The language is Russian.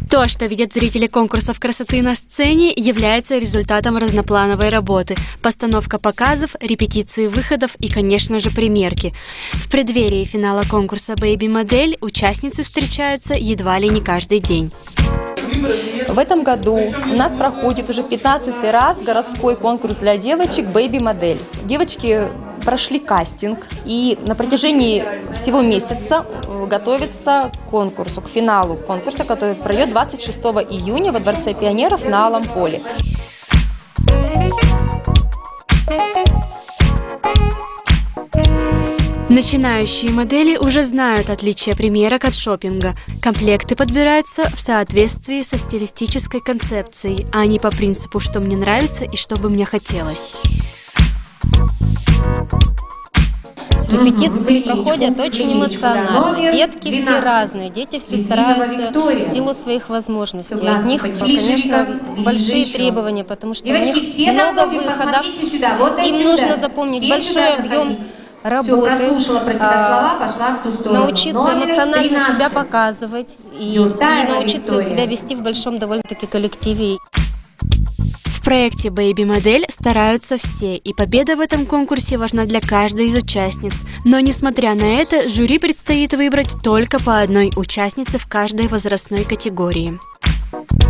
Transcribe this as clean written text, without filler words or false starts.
То, что видят зрители конкурсов красоты на сцене, является результатом разноплановой работы. Постановка показов, репетиции выходов и, конечно же, примерки. В преддверии финала конкурса «Бэйби-модель» участницы встречаются едва ли не каждый день. В этом году у нас проходит уже 15-й раз городской конкурс для девочек «Бэйби-модель». Девочки прошли кастинг и на протяжении всего месяца готовятся к конкурсу, к финалу конкурса, который пройдет 26 июня во Дворце пионеров на Алом поле. Начинающие модели уже знают отличия примерок от шопинга. Комплекты подбираются в соответствии со стилистической концепцией, а не по принципу «что мне нравится и что бы мне хотелось». Репетиции проходят очень эмоционально. Детки все разные, дети все стараются в силу своих возможностей. От них, конечно, большие требования, потому что у них много выходов. Им нужно запомнить большой объем работы, научиться эмоционально себя показывать и научиться себя вести в большом довольно-таки коллективе. В проекте «Бэйби-модель» стараются все, и победа в этом конкурсе важна для каждой из участниц. Но, несмотря на это, жюри предстоит выбрать только по одной участнице в каждой возрастной категории.